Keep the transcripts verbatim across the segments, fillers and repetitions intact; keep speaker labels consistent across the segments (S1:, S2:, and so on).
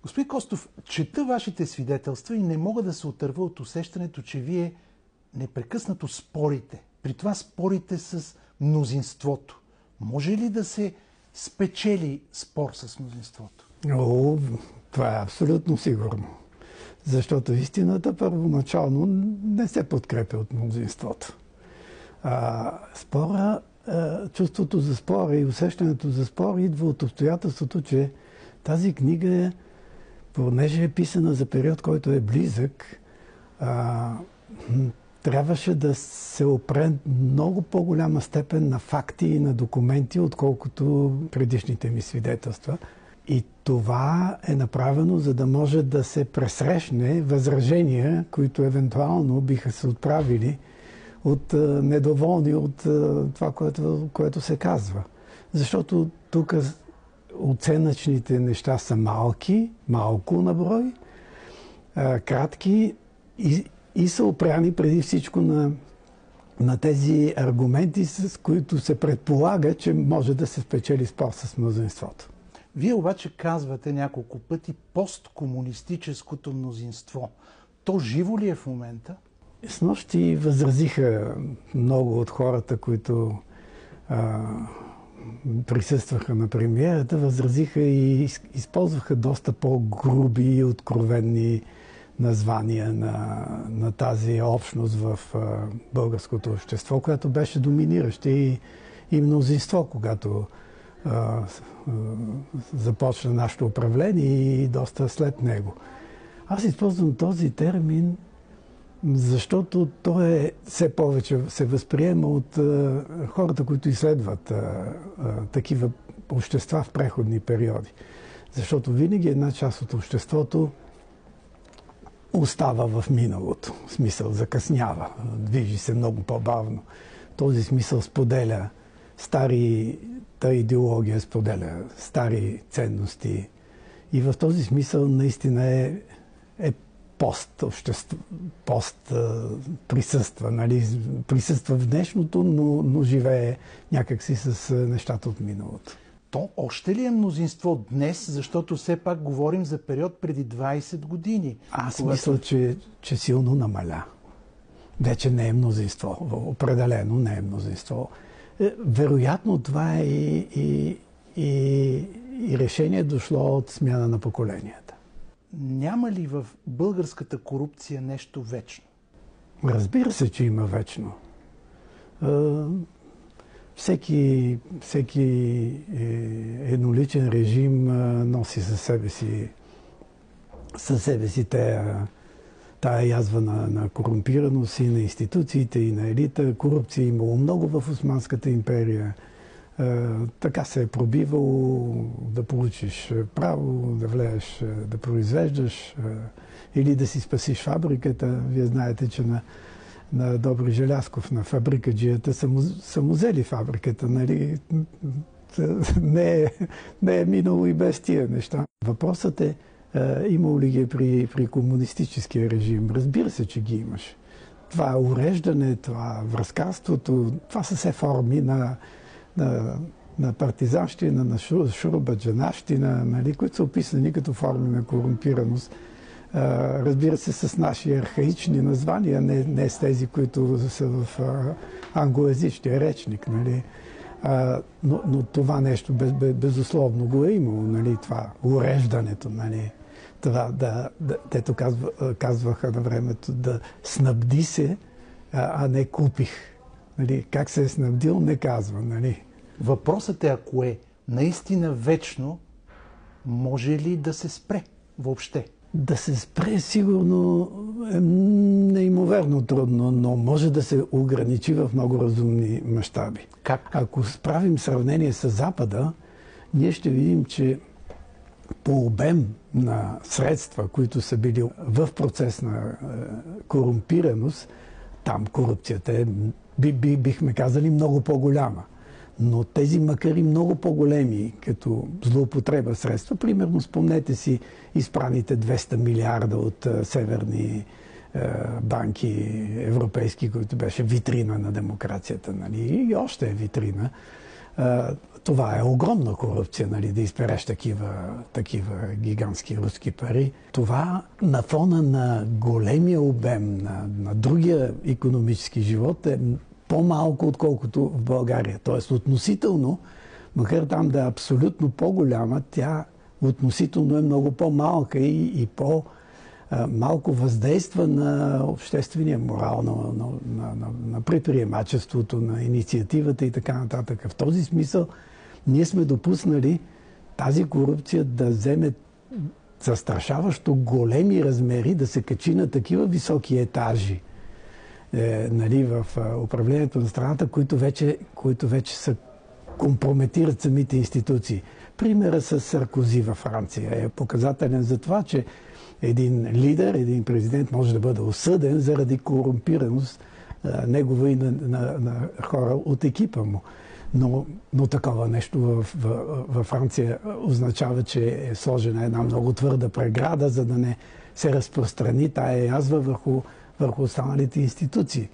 S1: Господин Костов, чета вашите свидетелства и не мога да се отърва от усещането, че вие непрекъснато спорите. При това спорите с мнозинството. Може ли да се спечели спор с мнозинството?
S2: О, това е абсолютно сигурно. Защото истината първоначално не се подкрепя от мнозинството. А, спора, а, чувството за спора и усещането за спор идва от обстоятелството, че тази книга е, понеже е писана за период, който е близък, а, трябваше да се опре много по-голяма степен на факти и на документи, отколкото предишните ми свидетелства. И това е направено, за да може да се пресрещне възражения, които евентуално биха се отправили от а, недоволни от а, това, което, което се казва. Защото тук оценъчните неща са малки, малко на брой, а, кратки и, и са опряни преди всичко на, на тези аргументи, с които се предполага, че може да се спечели спор с мнозинството.
S1: Вие обаче казвате няколко пъти посткомунистическото мнозинство. То живо ли е в момента?
S2: Снощи възразиха много от хората, които а, присъстваха на премиерата, възразиха и използваха доста по-груби и откровенни названия на, на тази общност в а, българското общество, която беше доминираща и, и мнозинство, когато а, а, започна нашето управление и доста след него. Аз използвам този термин, защото той е, все повече се възприема от а, хората, които изследват а, а, такива общества в преходни периоди. Защото винаги една част от обществото остава в миналото. В смисъл закъснява, движи се много по-бавно. Този смисъл споделя старата идеология, споделя стари ценности. И в този смисъл наистина е, е пост, общество, пост присъства, нали? Присъства в днешното, но, но живее някакси с нещата от миналото.
S1: То още ли е мнозинство днес, защото все пак говорим за период преди двайсет години?
S2: Аз
S1: когато...
S2: мисля, че, че силно намаля. Вече не е мнозинство. Определено не е мнозинство. Вероятно това е и, и, и, и решение дошло от смяна на поколенията.
S1: Няма ли в българската корупция нещо вечно?
S2: Разбира се, че има вечно. Всеки, всеки едноличен режим носи със себе си, със себе си тая, тая язва на, на корумпираност и на институциите, и на елита. Корупция имало много в Османската империя. Така се е пробивало да получиш право, да влезеш, да произвеждаш или да си спасиш фабриката. Вие знаете, че на, на Добри Желязков, на фабрикаджията, са му, са му взели фабриката. Нали? Не, е, не е минало и без тия неща. Въпросът е, имало ли ги при, при комунистическия режим? Разбира се, че ги имаш. Това уреждане, това връзкарството, това са все форми на на, на партизанщина, на шурбаджанащина, нали, които са описани като форми на корумпираност. А, разбира се, с наши архаични названия, не, не с тези, които са в а, англоязичния речник. Нали. А, но, но това нещо без, без, безусловно го е имало, нали, това уреждането. Нали. Това, да, да, тето казва, казваха на времето да снабди се, а, а не купих. Нали, как се е снабдил, не казва. Нали.
S1: Въпросът е, ако е наистина вечно, може ли да се спре въобще?
S2: Да се спре сигурно е неимоверно трудно, но може да се ограничи в много разумни мащаби.
S1: Как?
S2: Ако справим сравнение с Запада, ние ще видим, че по обем на средства, които са били в процес на корумпираност, там корупцията е, би, би, бихме казали, много по-голяма. Но тези, макар и много по-големи, като злоупотреба средства, примерно спомнете си изпраните двеста милиарда от а, северни а, банки европейски, които беше витрина на демокрацията, нали? И още е витрина. Това е огромна корупция, нали, да изпереш такива, такива гигантски руски пари. Това на фона на големия обем на, на другия икономически живот е по-малко, отколкото в България. Тоест относително, макар там да е абсолютно по-голяма, тя относително е много по-малка и, и по-малко въздейства на обществения морал, на, на, на, на предприемачеството, на инициативата и така нататък. В този смисъл ние сме допуснали тази корупция да вземе застрашаващо големи размери, да се качи на такива високи етажи е, нали, в управлението на страната, които вече, които вече са компрометират самите институции. Примерът с Саркози във Франция е показателен за това, че един лидер, един президент може да бъде осъден заради корумпираност негова и на, на, на хора от екипа му. Но, но такова нещо в, в, в Франция означава, че е сложена една много твърда преграда, за да не се разпространи тая язва върху, върху останалите институции.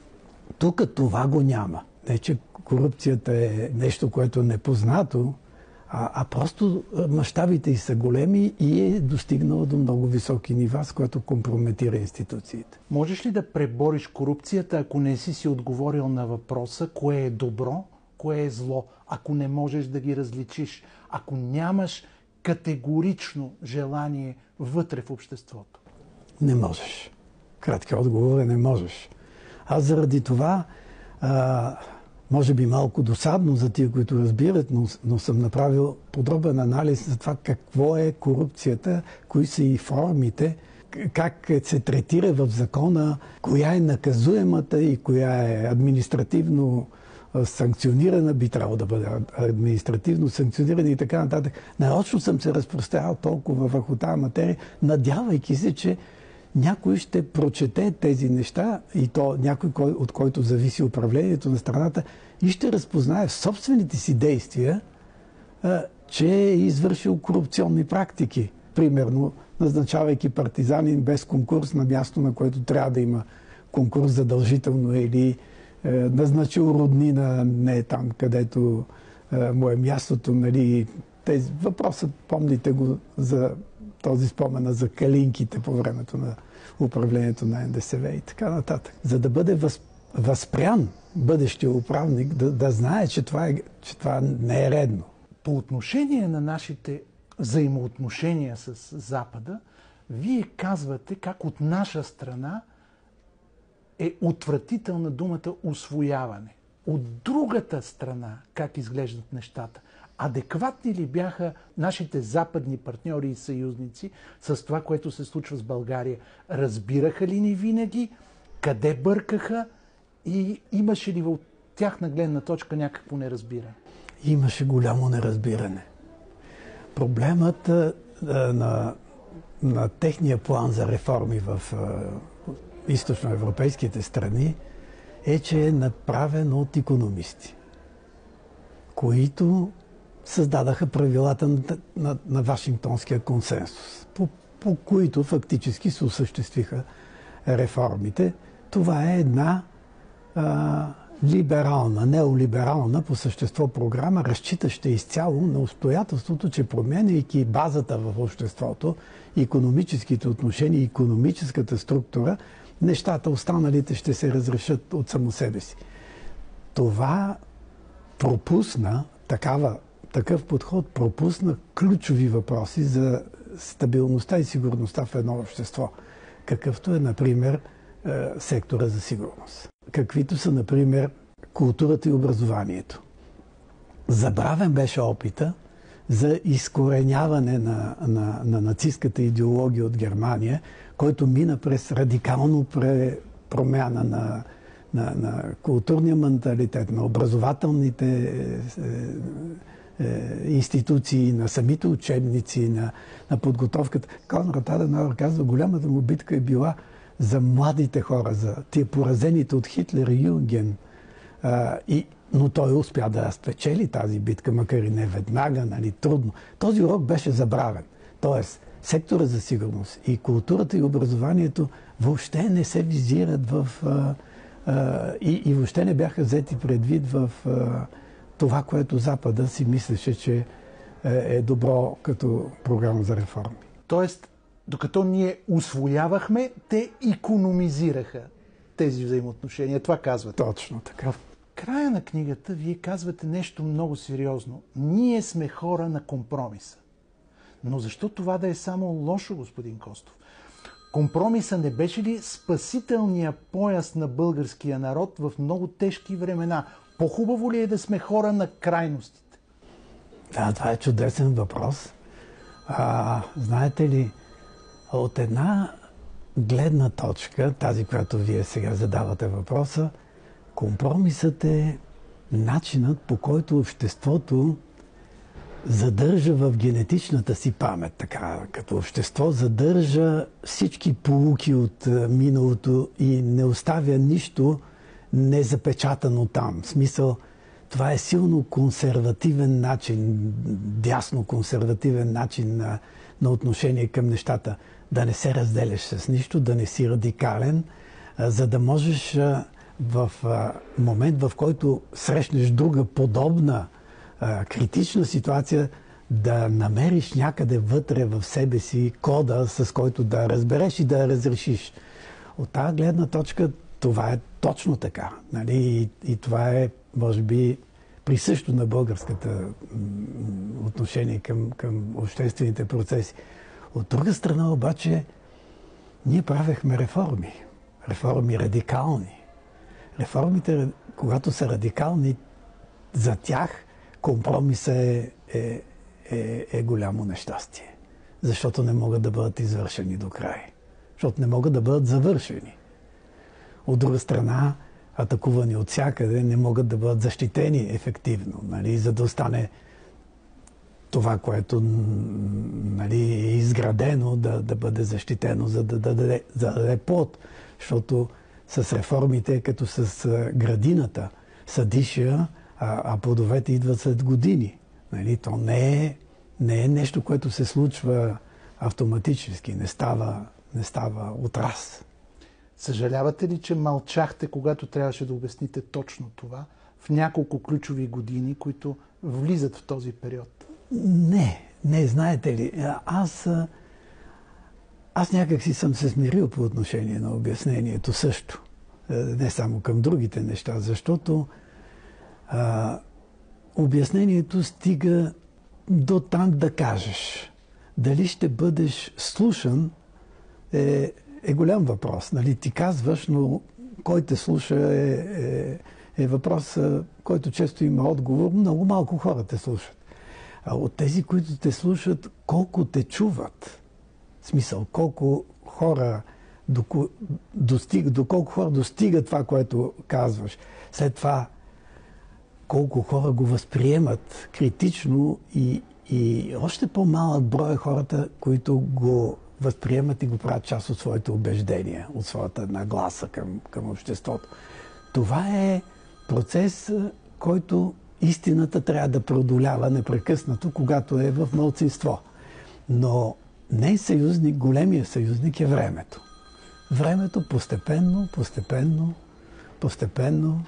S2: Тук това го няма. Не, че корупцията е нещо, което е непознато, а, а просто мащабите й са големи и е достигнала до много високи нива, с което компрометира институциите.
S1: Можеш ли да пребориш корупцията, ако не си си отговорил на въпроса кое е добро, кое е зло, ако не можеш да ги различиш, ако нямаш категорично желание вътре в обществото?
S2: Не можеш. Краткият отговор е не можеш. Аз заради това, а, може би малко досадно за тия, които разбират, но, но съм направил подробен анализ за това какво е корупцията, кои са и формите, как се третира в закона, коя е наказуемата и коя е административно санкционирана, би трябвало да бъде административно санкционирана и така нататък. Нарочно съм се разпространил толкова върху тази материя, надявайки се, че някой ще прочете тези неща и то някой, от който зависи управлението на страната и ще разпознае в собствените си действия, че е извършил корупционни практики. Примерно, назначавайки партизанин без конкурс на място, на което трябва да има конкурс задължително, или е, назначил роднина не там, където е, му е мястото. Нали. Тези въпросът, помните го за този спомена за калинките по времето на управлението на Н Д С В и така нататък. За да бъде въз, възпрян бъдещия управник, да, да знае, че това, е, че това не е редно.
S1: По отношение на нашите взаимоотношения с Запада, вие казвате как от наша страна е отвратителна думата усвояване. От другата страна как изглеждат нещата? Адекватни ли бяха нашите западни партньори и съюзници с това, което се случва с България? Разбираха ли ни винаги? Къде бъркаха? И имаше ли от тяхна гледна точка някакво неразбиране?
S2: Имаше голямо неразбиране. Проблемът а, на, на техния план за реформи в а, източноевропейските страни е, че е направен от икономисти, които създадаха правилата на, на, на Вашингтонския консенсус, по, по които фактически се осъществиха реформите. Това е една а, либерална, неолиберална по същество програма, разчитаща изцяло на обстоятелството, че променяйки базата в обществото, икономическите отношения, икономическата структура, нещата останалите ще се разрешат от само себе си. Това пропусна, такава, такъв подход пропусна ключови въпроси за стабилността и сигурността в едно общество, какъвто е, например, сектора за сигурност. Каквито са, например, културата и образованието. Забравен беше опита за изкореняване на, на, на нацистката идеология от Германия, който мина през радикално промяна на, на, на културния менталитет, на образователните е, е, институции, на самите учебници, на, на подготовката. Конрад Аденауер казва, голямата му битка е била за младите хора, за тия поразените от Хитлер и Юнген. А, и, но той успя да спечели тази битка, макар и не веднага, нали, трудно. Този урок беше забравен. Тоест, сектора за сигурност и културата и образованието въобще не се визират в... А, а, и, и въобще не бяха взети предвид в а, това, което Запада си мислеше, че е добро като програма за реформи.
S1: Тоест, докато ние усвоявахме, те икономизираха тези взаимоотношения. Това казвате.
S2: Точно така.
S1: В края на книгата вие казвате нещо много сериозно. Ние сме хора на компромиса. Но защо това да е само лошо, господин Костов? Компромиса не беше ли спасителния пояс на българския народ в много тежки времена? По-хубаво ли е да сме хора на крайностите?
S2: Да, това е чудесен въпрос. А, знаете ли, от една гледна точка, тази, която вие сега задавате въпроса, компромисът е начинът, по който обществото задържа в генетичната си памет, така като общество задържа всички поуки от миналото и не оставя нищо незапечатано там. В смисъл, това е силно консервативен начин, дясно консервативен начин на, на отношение към нещата. Да не се разделяш с нищо, да не си радикален, за да можеш в момент, в който срещнеш друга подобна критична ситуация, да намериш някъде вътре в себе си кода, с който да разбереш и да разрешиш. От тази гледна точка това е точно така. Нали? И, и това е, може би, присъщо на българската отношение към, към обществените процеси. От друга страна обаче, ние правехме реформи. Реформи радикални. Реформите, когато са радикални, за тях компромисът е, е, е, е голямо нещастие. Защото не могат да бъдат извършени до край. Защото не могат да бъдат завършени. От друга страна, атакувани от всякъде, не могат да бъдат защитени ефективно, нали, за да остане това, което, нали, е изградено, да, да бъде защитено, за да, да, даде, да даде плод. Защото с реформите, като с градината, съдиша, а, а плодовете идват след години. Нали, то не е, не е нещо, което се случва автоматически, не става, не става от раз.
S1: Съжалявате ли, че мълчахте, когато трябваше да обясните точно това в няколко ключови години, които влизат в този период?
S2: Не, не, знаете ли, аз, аз някак си съм се смирил по отношение на обяснението също. Не само към другите неща, защото а, обяснението стига до там да кажеш. Дали ще бъдеш слушан е, е голям въпрос. Нали? Ти казваш, но кой те слуша е, е, е въпрос, който често има отговор. Много малко хора те слушат. А от тези, които те слушат, колко те чуват. В смисъл, колко хора достига, до колко хора достига това, което казваш. След това, колко хора го възприемат критично и, и още по-малък брой хората, които го възприемат и го правят част от своите убеждения, от своята нагласа към, към обществото. Това е процес, който истината трябва да преодолява непрекъснато, когато е в малцинство. Но не съюзник, големия съюзник е времето. Времето постепенно, постепенно, постепенно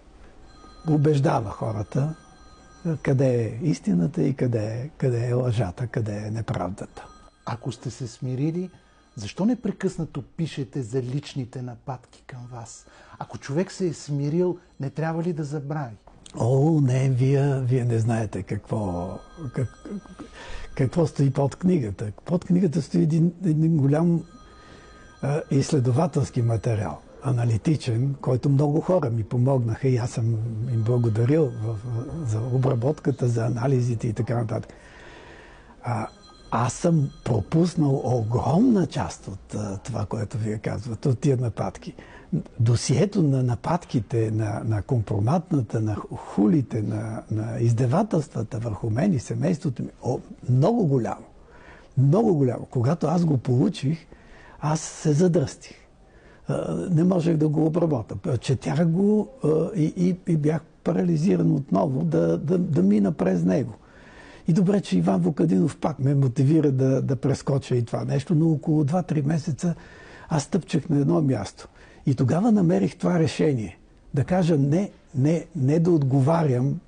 S2: убеждава хората къде е истината и къде е, къде е лъжата, къде е неправдата.
S1: Ако сте се смирили, защо непрекъснато пишете за личните нападки към вас? Ако човек се е смирил, не трябва ли да забрави?
S2: О, не, вие, вие не знаете какво, как, какво стои под книгата. Под книгата стои един, един голям а, изследователски материал, аналитичен, който много хора ми помогнаха и аз съм им благодарил в, в, за обработката, за анализите и така нататък. А, аз съм пропуснал огромна част от а, това, което вие казвате, от тия нападки. Досието на нападките, на, на компроматната, на хулите, на, на издевателствата върху мен и семейството ми, о, много голямо. Много голямо. Когато аз го получих, аз се задръстих. Не можех да го обработя. Четях го и, и, и бях парализиран отново да, да, да мина през него. И добре, че Иван Вукадинов пак ме мотивира да, да прескоча и това нещо, но около два-три месеца аз стъпчах на едно място. И тогава намерих това решение. Да кажа не, не, не да отговарям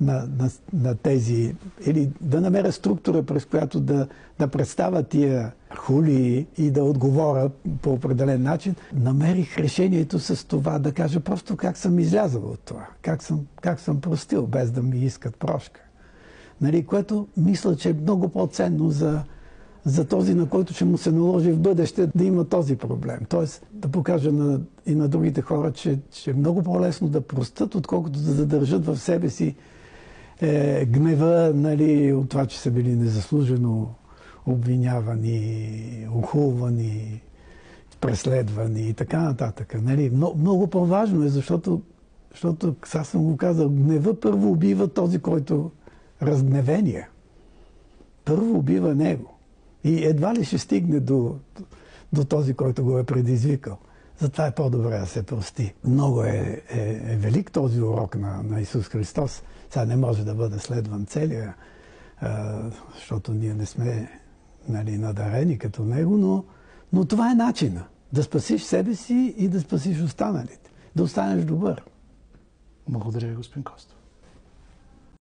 S2: на, на, на тези, или да намеря структура, през която да, да представя тия хули и да отговоря по определен начин. Намерих решението с това да кажа просто как съм излязъл от това, как съм, как съм простил, без да ми искат прошка. Нали, което мисля, че е много по-ценно за, за този, на който ще му се наложи в бъдеще да има този проблем. Тоест да покажа на, и на другите хора, че, че е много по-лесно да простят, отколкото да задържат в себе си е, гнева, нали, от това, че са били незаслужено обвинявани, охулвани, преследвани и така нататък. Нали. Много, много по-важно е, защото, защото, аз съм го казал, гнева първо убива този, който разгневения. Първо убива него. И едва ли ще стигне до, до този, който го е предизвикал. Затова е по-добре да се прости. Много е, е, е велик този урок на, на Исус Христос. Сега не може да бъде следван целия, а, защото ние не сме, нали, надарени като него, но, но това е начина. Да спасиш себе си и да спасиш останалите. Да останеш добър.
S1: Благодаря ви, господин Костов.